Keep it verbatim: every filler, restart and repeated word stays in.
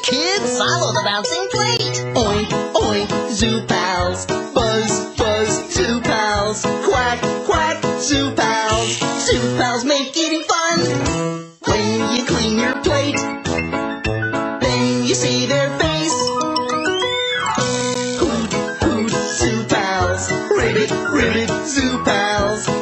kids! Follow the bouncing plate! Oink, oink, ZooPals. Buzz, buzz, ZooPals. Quack, quack, ZooPals. ZooPals make eating fun. When you clean your plate, then you see their face. Hoot, hoot, ZooPals. Ribbit, ribbit, ZooPals.